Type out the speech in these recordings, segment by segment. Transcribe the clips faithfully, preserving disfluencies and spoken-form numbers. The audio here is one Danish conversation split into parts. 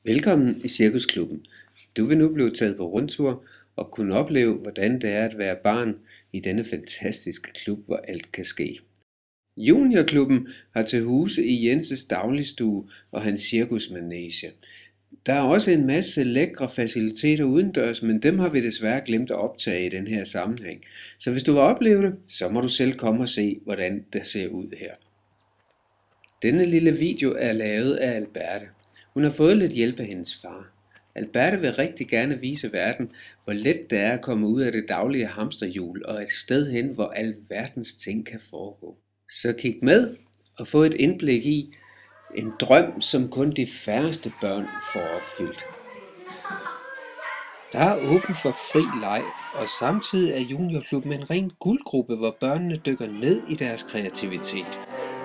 Velkommen i Cirkusklubben. Du vil nu blive taget på rundtur og kunne opleve, hvordan det er at være barn i denne fantastiske klub, hvor alt kan ske. Juniorklubben har til huse i Jenses dagligstue og hans cirkusmanege. Der er også en masse lækre faciliteter udendørs, men dem har vi desværre glemt at optage i den her sammenhæng. Så hvis du vil opleve det, så må du selv komme og se, hvordan det ser ud her. Denne lille video er lavet af Alberte. Hun har fået lidt hjælp af hendes far. Alberte vil rigtig gerne vise verden, hvor let det er at komme ud af det daglige hamsterhjul og et sted hen, hvor alverdens ting kan foregå. Så kig med og få et indblik i en drøm, som kun de færreste børn får opfyldt. Der er åben for fri leg, og samtidig er juniorklubben en ren guldgruppe, hvor børnene dykker ned i deres kreativitet.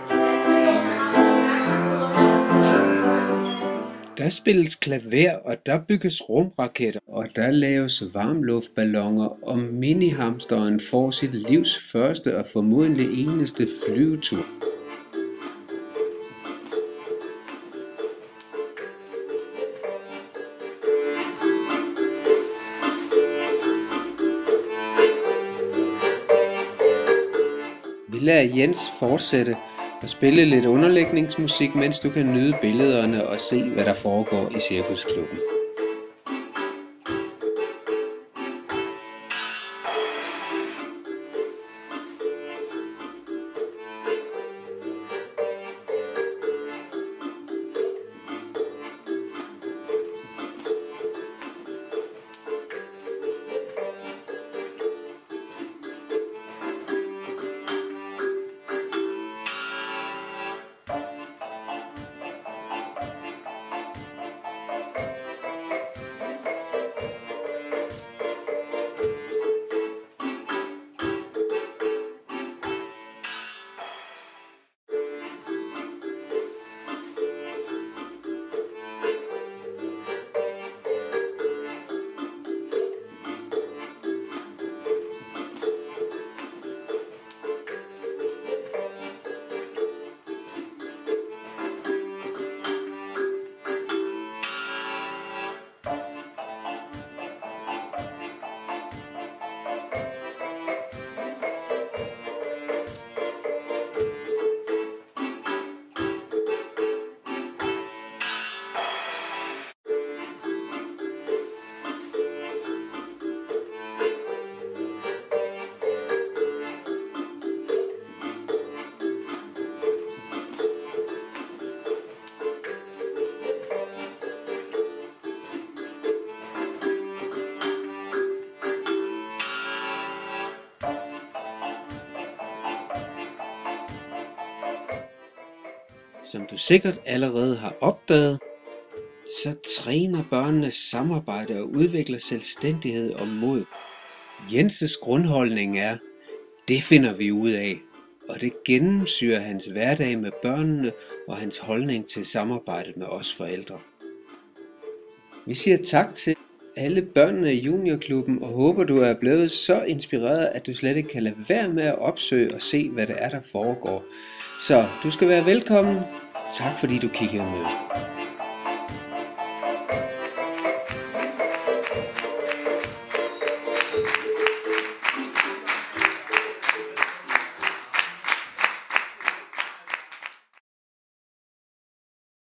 Der spilles klaver, og der bygges rumraketter, og der laves varmluftballoner, og minihamsteren får sit livs første og formodentlig eneste flyvetur. Vi lader Jens fortsætte og spille lidt underlægningsmusik, mens du kan nyde billederne og se, hvad der foregår i Cirkusklubben. Som du sikkert allerede har opdaget, så træner børnene samarbejde og udvikler selvstændighed og mod. Jenses grundholdning er, det finder vi ud af, og det gennemsyrer hans hverdag med børnene og hans holdning til samarbejdet med os forældre. Vi siger tak til alle børnene i juniorklubben og håber, du er blevet så inspireret, at du slet ikke kan lade være med at opsøge og se, hvad det er, der foregår. Så du skal være velkommen. Tak fordi du kiggede med.